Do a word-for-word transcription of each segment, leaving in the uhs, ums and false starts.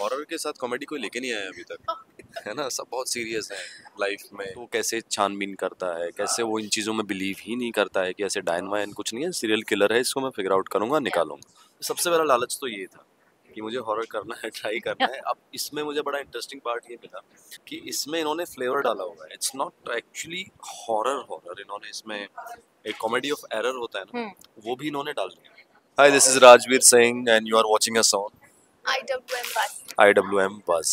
Horror के साथ comedy कोई लेके नहीं आया अभी तक, है ना। सब बहुत सीरियस है लाइफ में। तो कैसे छानबीन करता है, कैसे वो इन चीज़ों में बिलीव ही नहीं करता है कि ऐसे डायन वायन कुछ नहीं है, सीरियल किलर है, इसको मैं फिगर आउट करूंगा, निकालूंगा। सबसे बड़ा लालच तो ये था कि मुझे हॉरर करना है, ट्राई करना है। अब इसमें मुझे बड़ा इंटरेस्टिंग पार्ट ये मिला कि इसमें इन्होंने फ्लेवर डाला हुआ है। It's not actually horror horror, इन्होंने इसमें एक कॉमेडी ऑफ एरर होता है ना, वो भी इन्होंने डाल दिया। Hi, this is Rajveer Singh and you are watching us on I W M Bus. I W M Buzz.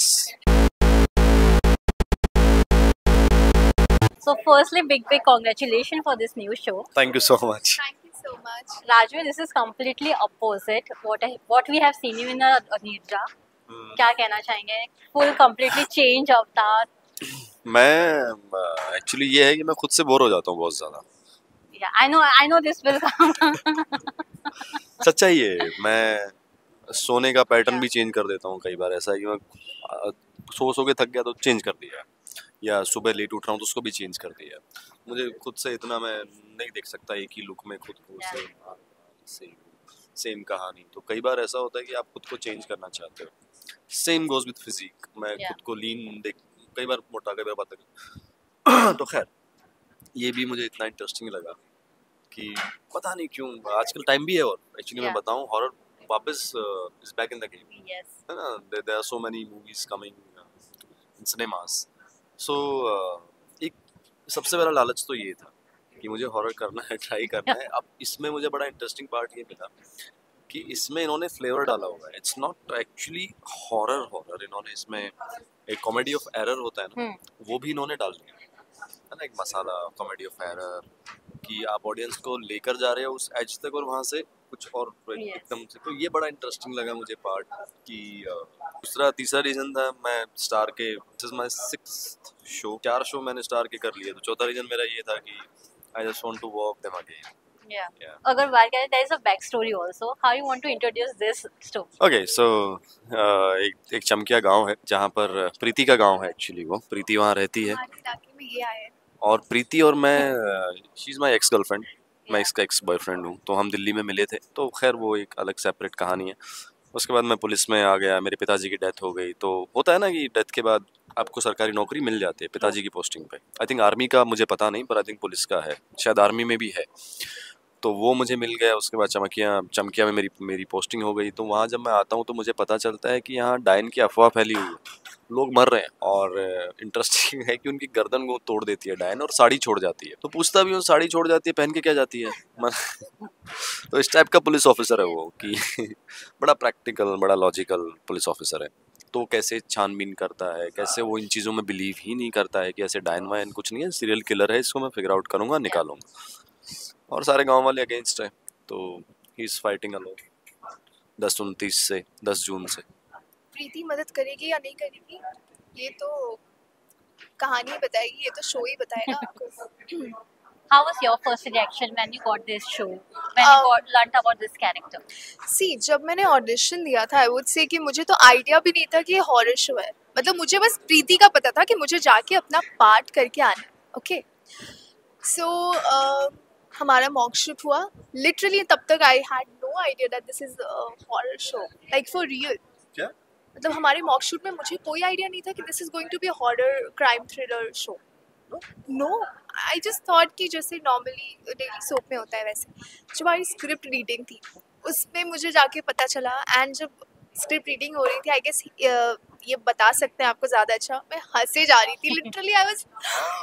So firstly, big big congratulations for this new show. Thank you so much. Thank you so much. Rajveer, this is completely opposite what I, what we have seen you in a, a Nidra. Hmm. क्या कहना चाहेंगे? Full completely change अवतार. मैं actually ये है कि मैं खुद से बोर हो जाता हूँ बहुत ज्यादा। Yeah, I know I know this will come. सच्चाई है, मैं सोने का पैटर्न भी चेंज कर देता हूँ कई बार। ऐसा है कि मैं सो सो के थक गया तो चेंज कर दिया, या सुबह लेट उठ रहा हूँ तो उसको भी चेंज कर दिया। मुझे खुद से इतना मैं नहीं देख सकता एक ही लुक में खुद को, सेम सेम सेम कहानी। तो कई बार ऐसा होता है कि आप खुद को चेंज करना चाहते हो। Same goes with physique. मैं खुद को लीन देख, कई बार मोटा, कई बार पतला। तो खैर ये भी मुझे इतना इंटरेस्टिंग लगा कि पता नहीं क्यों आजकल टाइम भी है। और एक्चुअली मैं बताऊँ, हॉरर वापस is back in the game, है ना। There are so many movies coming in cinemas. So एक सबसे बड़ा लालच तो ये था कि मुझे हॉरर करना है, ट्राई करना है। अब इसमें मुझे बड़ा इंटरेस्टिंग पार्ट ये मिला कि इसमें इन्होंने फ्लेवर डाला हुआ है। It's not actually horror horror, इन्होंने इसमें एक कॉमेडी ऑफ एरर होता है ना, वो भी इन्होंने डाल दिया, है ना। एक मसाला कॉमेडी ऑफ एरर कि आप ऑडियंस को लेकर जा रहे हो उस एज तक और वहाँ से कुछ और एकदम से। तो ये बड़ा इंटरेस्टिंग लगा मुझे पार्ट कि दूसरा तीसरा रीजन था, मैं स्टार के, this is my sixth show, चार शो मैंने स्टार के कर लिए। तो चौथा रीजन मेरा ये था कि I just want to walk them again. Yeah. Yeah. अगर बात करें, there is a back story also. How you want to introduce this story? Okay, so uh, एक एक चमकिया गांव है जहाँ पर प्रीति का गांव है। एक्चुअली वो प्रीति वहाँ रहती है, में ये आए और प्रीति और मैं, she is my ex girlfriend, मैं इसका एक्स बॉयफ्रेंड हूँ। तो हम दिल्ली में मिले थे। तो खैर वो एक अलग सेपरेट कहानी है। उसके बाद मैं पुलिस में आ गया, मेरे पिताजी की डेथ हो गई। तो होता है ना कि डेथ के बाद आपको सरकारी नौकरी मिल जाती है पिताजी की पोस्टिंग पे। आई थिंक आर्मी का मुझे पता नहीं, पर आई थिंक पुलिस का है, शायद आर्मी में भी है। तो वो मुझे मिल गया। उसके बाद चमकिया चमकिया में मेरी मेरी पोस्टिंग हो गई। तो वहाँ जब मैं आता हूँ तो मुझे पता चलता है कि यहाँ डायन की अफवाह फैली हुई है, लोग मर रहे हैं। और इंटरेस्टिंग है कि उनकी गर्दन को तोड़ देती है डायन और साड़ी छोड़ जाती है। तो पूछता भी हूँ, साड़ी छोड़ जाती है, पहन के क्या जाती है? तो इस टाइप का पुलिस ऑफिसर है वो कि बड़ा प्रैक्टिकल, बड़ा लॉजिकल पुलिस ऑफिसर है। तो कैसे छानबीन करता है, कैसे वो इन चीज़ों में बिलीव ही नहीं करता है कि ऐसे डायन वायन कुछ नहीं है, सीरियल किलर है, इसको मैं फिगर आउट करूँगा, निकालूंगा। और सारे गांव वाले अगेंस्ट है। तो ही इज फाइटिंग अलोन दस उनतीस से दस जून से। प्रीति मदद करेगी या नहीं करेगी ये तो कहानी बताएगी, ये तो शो ही बताएगा आपको। How was your first reaction when you got this show, when you got learnt about this character? सी जब मैंने ऑडिशन दिया था, आई वुड से कि मुझे तो आइडिया भी नहीं था कि ये हॉरर शो है। मतलब मुझे बस प्रीति का पता था कि मुझे जाके अपना पार्ट करके आना। ओके, सो हमारा मॉक शूट हुआ। लिटरली तब तक I had no idea that this is horror show, like for real. क्या मतलब हमारे मॉक शूट में मुझे कोई आइडिया नहीं था कि this is going to be a horror crime thriller show. No, I just thought कि जैसे नॉर्मली डेली सोप में होता है वैसे। जब हमारी स्क्रिप्ट रीडिंग थी उसमें मुझे जाके पता चला, एंड जब स्क्रिप्ट रीडिंग हो रही थी, आई गेस ये बता सकते हैं आपको ज़्यादा अच्छा, मैं हंसे जा रही थी। लिटरली आई वाज,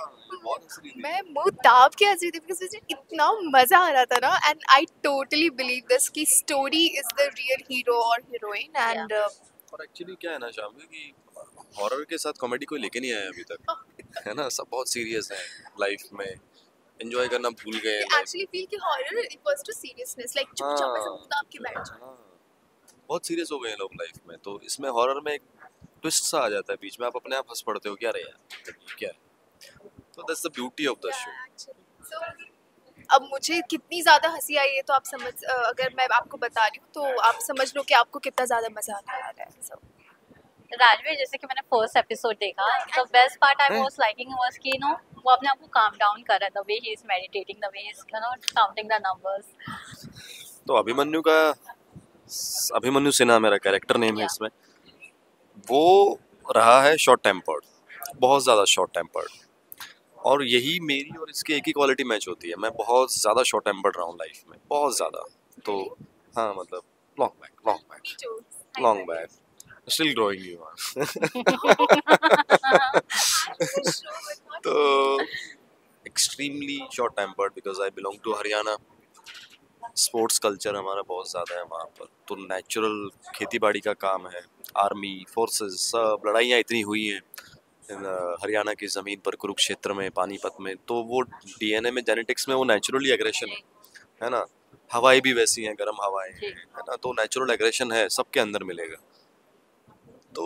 मैं मुंह दाब के हंस रही थी बिकॉज मुझे इतना मज़ा आ रहा था ना। And I totally believe this कि story is the real hero और हीरोइन। एंड और एक्चुअली क्या है ना शामी, कि हॉरर के साथ कॉमेडी कोई लेके नहीं आया अभी तक, है ना। सब बहुत सीरियस है लाइफ में, एंजॉय करना भूल गए। एक्चुअली फील कि horror equals to seriousness, like चुपचाप ऐसे मुंह दाब के बैठ जाओ। बहुत सीरियस हो गए हैं लोग लाइफ में। तो इसमें हॉरर में एक ट्विस्ट सा आ जाता है बीच में, आप अपने आप हंस पड़ते हो, क्या रे यार क्या है। तो that's the beauty of the show. अब मुझे कितनी ज़्यादा हंसी आई है तो आप समझ, अगर मैं आपको बता रही हूँ तो आप समझ लो कि आपको कितना ज़्यादा मज़ा आने वाला है। so. राजवीर, जैसे कि मैंने फर्स्ट एपिसोड देखा, the best part I was liking was कि नो वो अपने आप को काम डाउन कर रहा है, the way he is meditating, the way he is you know counting the numbers. तो अभिमन्यु का, अभिमन्यु सिन्हा मेरा कैरेक्टर नेम है इसमें। वो रहा है शॉर्ट टेम्पर्ड, बहुत ज़्यादा शॉर्ट टेम्पर्ड, और यही मेरी और इसकी एक ही क्वालिटी मैच होती है। मैं बहुत ज़्यादा शॉर्ट टेम्पर्ड रहा हूँ लाइफ में, बहुत ज़्यादा। तो हाँ, मतलब long back, long back, Me too. I long agree. Back, still growing you are. For sure, but not तो extremely short tempered because I belong to Haryana. Sports culture हमारा बहुत ज़्यादा है वहाँ पर, तो नेचुरल खेती बाड़ी का काम है, आर्मी फोर्सेस सब लड़ाइयाँ इतनी हुई हैं इन, अ, हरियाणा की ज़मीन पर, कुरुक्षेत्र में, पानीपत में, तो वो डीएनए में, जेनेटिक्स में वो नेचुरली एग्रेशन है है ना। हवाएं भी वैसी हैं, गर्म हवाएं हैं, है ना, तो नेचुरल एग्रेशन है, सबके अंदर मिलेगा। तो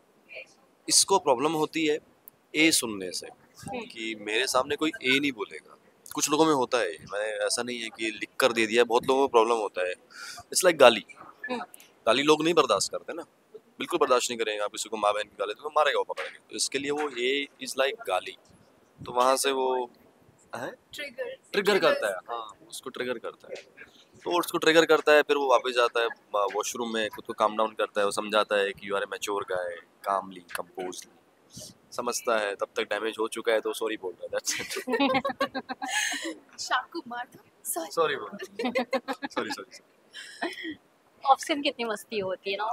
इसको प्रॉब्लम होती है ए सुनने से, कि मेरे सामने कोई ए नहीं बोलेगा। कुछ लोगों में होता है, मैं ऐसा नहीं है कि लिख कर दे दिया, बहुत लोगों को प्रॉब्लम होता है। इट्स लाइक गाली, गाली लोग नहीं बर्दाश्त करते ना, बिल्कुल बर्दाश्त नहीं करेंगे। आप किसी को माँ बहन की गाली तो मारेगा वो पकड़ के, तो इसके लिए वो ए इज लाइक गाली, तो वहां से वो है trigger. ट्रिगर करता है, हाँ उसको ट्रिगर करता है। तो वो उसको ट्रिगर करता है, फिर वो वापस जाता है वॉशरूम में, खुद को काम डाउन करता है, वो समझाता है कि you are a mature guy, calmly composedly, समझता है, तब तक डैमेज हो चुका है तो सॉरी बोल रहा है, दैट्स इट। शाकू मार दो. Sorry. सॉरी बोल सॉरी सॉरी ऑफ स्क्रीन कितनी मस्ती होती है ना,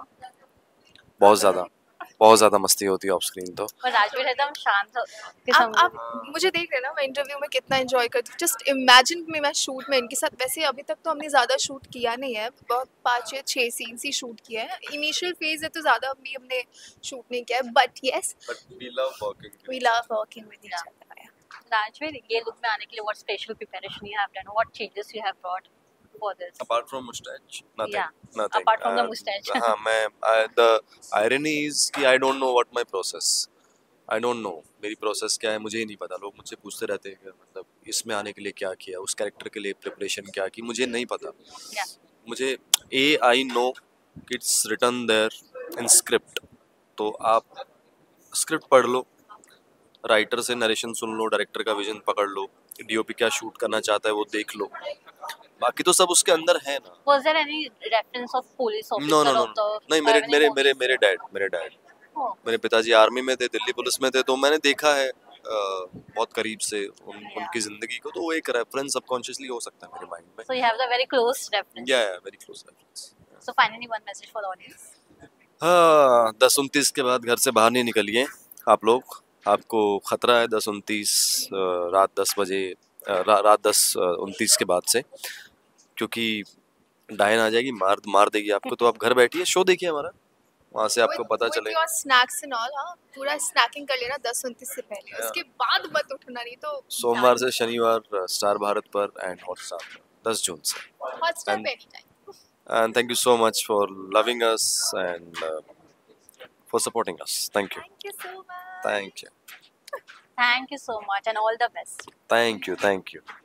बहुत ज़्यादा, बहुत ज़्यादा मस्ती होती है ऑफ स्क्रीन तो। पर राजवीर एकदम शांत आप किस्म। आप मुझे देख रहे हैं ना, मैं इंटरव्यू में कितना एंजॉय करती हूँ। जस्ट इमेजिन में मैं शूट में इनके साथ, वैसे अभी तक तो हमने ज़्यादा शूट किया नहीं है, बहुत पाँच या छः सीन्स ही शूट किए हैं। इनिशियल फेज है तो ज़्यादा अभी हमने शूट नहीं किया है, but yes but we love working, we love working with each other. Rajveer, ये लुक में आने के लिए what special preparation you have done, what changes you have brought for this? apart from mustache, nothing, Yeah, nothing. apart from the Uh, mustache. हाँ, मैं I, the irony is कि I don't know what my process, I don't know मेरी process क्या है, मुझे ही नहीं पता। लोग मुझसे पूछते रहते हैं कि मतलब इसमें आने के लिए क्या किया, उस कैरेक्टर के लिए प्रिपरेशन क्या की, मुझे नहीं पता। Yeah. मुझे uh I know it's written there in script, तो आप स्क्रिप्ट पढ़ लो, राइटर से नरेशन सुन लो, डायरेक्टर का विजन पकड़ लो, डीओपी क्या शूट करना चाहता है वो देख लो, बाकी तो सब उसके अंदर है ना। Was there any reference of police officer no no no of the नहीं, मेरे or any मेरे movies? मेरे मेरे डैड मेरे डैड Oh, मेरे पिताजी आर्मी में थे, दिल्ली पुलिस में थे, तो मैंने देखा है अ, बहुत करीब से उन, उनकी जिंदगी को, तो वो एक रेफरेंस सबकॉन्शियसली हो सकता है मेरे माइंड में। so you have the very close reference. Yeah yeah very close reference. So finally one message for the audience. हाँ, दस उनतीस के बाद घर से बाहर नहीं निकलिए आप लोग, आपको खतरा है दस उनतीस रात दस बजे अ, रा, रात दस उनतीस के बाद से, क्योंकि डायन आ जाएगी, मार मार देगी आपको। तो आप घर बैठिए, शो देखिए हमारा, वहाँ से आपको पता चलेगा। योर स्नैक्स एंड ऑल, हाँ पूरा स्नैकिंग कर लेना दस उनतीस से पहले, Yeah. उसके बाद मत उठना, नहीं तो सोमवार से शनिवार स्टार भारत पर एंड हॉटस्टार पर दस जून से। हॉटस्टार And- पे any time. And thank you so much for loving us and uh, for supporting us. Thank you. Thank you so much. Thank you. Thank you so much and all the best. Thank you. Thank you.